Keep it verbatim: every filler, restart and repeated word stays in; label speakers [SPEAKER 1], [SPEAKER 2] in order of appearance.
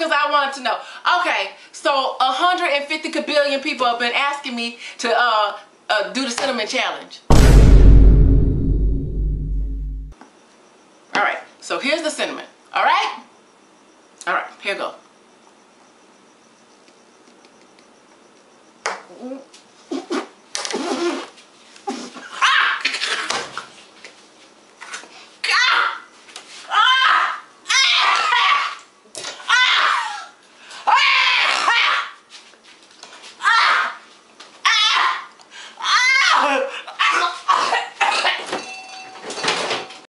[SPEAKER 1] because I wanted to know. Okay, so one hundred fifty kabillion people have been asking me to uh, uh, do the cinnamon challenge. All right, so here's the cinnamon. All right? All right, here you go.